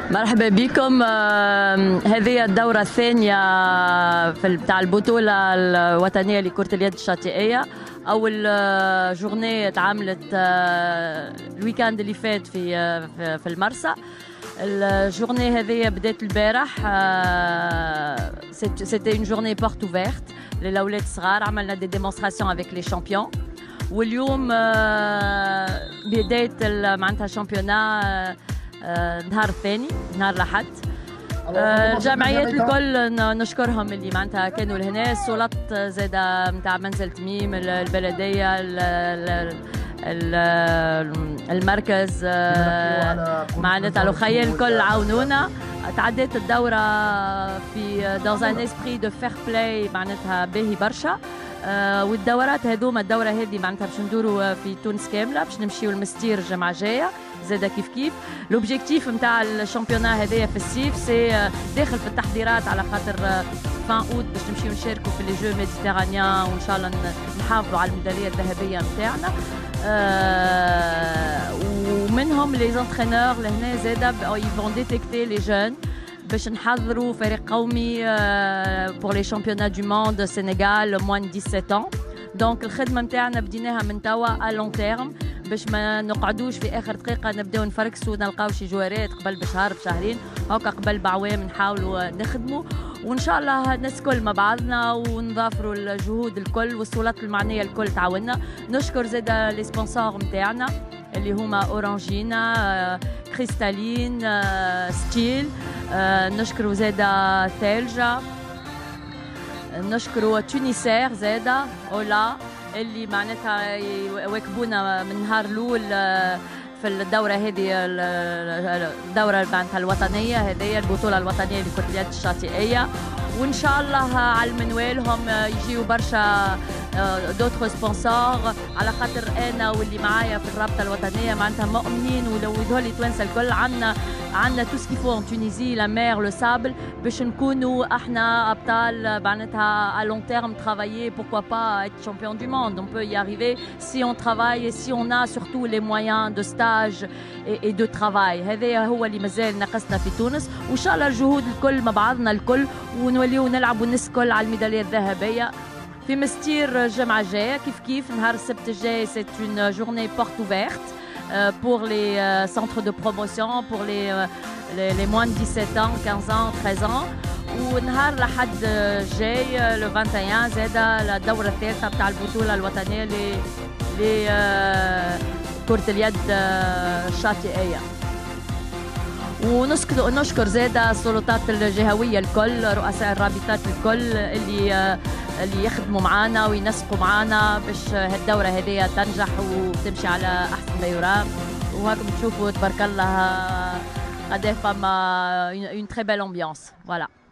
مرحبا بكم. هذه الدورة الثانية بتاع البطولة الوطنية لكرة اليد الشاطئية. أول جورني اتعملت الويكاند اللي فات في المرسى. الجورني هذه بدات البارح. سيتي اون جورني بورت اوفيرت للأولاد الصغار. عملنا دي ديمونستراسيون افيك لي شامبيون. واليوم بداية معناتها الشامبيونا النهار الثاني، نهار الأحد. الجمعيات الكل نشكرهم اللي معناتها كانوا لهنا. السلط زاده نتاع منزل تميم، البلديه، المركز، معناتها الأخية الكل عاونونا. تعدت الدورة في dans un esprit de fair play معناتها باهي برشا. والدورات هذوما، الدورة هذه معناتها باش ندوروا في تونس كاملة، باش نمشيو لمستير الجمعة الجاية زاده كيف. لوبجيكتيف نتاع الشامبيونا هذايا في الصيف سي داخل في التحضيرات على خاطر فان اوت باش نمشيو نشاركوا في لي جو ميديتيرانيان، وان شاء الله نحافظوا على الميدالية الذهبية نتاعنا. ومنهم لي زونترينور لهنا زاده يفون ديتيكتي لي جون باش نحضروا فريق قومي بور لي شامبيونا دو موند سينيغال موان 17 ans. دونك الخدمه نتاعنا بديناها من توا ا لون تيرم باش ما نقعدوش في اخر دقيقه نبداو نفركسوا نلقاو شي جوارات قبل بشهر بشهرين هكا، قبل بعوام نحاولوا نخدموا، وان شاء الله الناس الكل مع بعضنا ونضافروا الجهود الكل والسلطات المعنيه الكل تعاوننا. نشكر زاده لي سبونسور نتاعنا اللي هما اورانجينا، كريستالين، ستيل. نشكروا زاده ثلجة، نشكروا تونيسير زاده اولا اللي معناتها يواكبونا من النهار الاول في الدوره هذه، الدوره معناتها الوطنيه هذه، البطوله الوطنيه لكرة اليد الشاطئيه. وان شاء الله على المنوالهم يجيو برشا دوتر سبونسور، على خاطر انا واللي معايا في الرابطه الوطنيه معناتها مؤمنين، ولو يظهر توانسه الكل عندنا تو سكي فو ان تونيزي، لا مير لو سابل، باش نكونوا احنا ابطال معناتها ا لون تيرم. ترافايي بوركوا با ات شامبيون دو موند، اون بو y arriver si on travaille et si on a surtout les moyens de stage et de travail. هذا هو اللي مازال ناقصنا في تونس، وان شاء الله الجهود الكل مع بعضنا الكل، ونوليو نلعبوا الناس الكل على الميداليه الذهبيه في مستير الجمعه الجايه. كيف نهار السبت الجاي سي اون جورني بورت اوفيرت pour les centres de promotion, pour les moins de 17 ans, 15 ans, 13 ans. ونهار الأحد الجاي لو 21 زاده الدورة الثالثة بتاع البطولة الوطنية لكرة اليد الشاطئية. ونشكر زاده السلطات الجهوية الكل، رؤساء الرابطات الكل اللي يخدموا معنا وينسقوا معنا باش هالدورة هذه تنجح وتمشي على أحسن ما يرام. وهاكم تشوفوا تبارك الله قد فما une très belle ambiance. Voilà.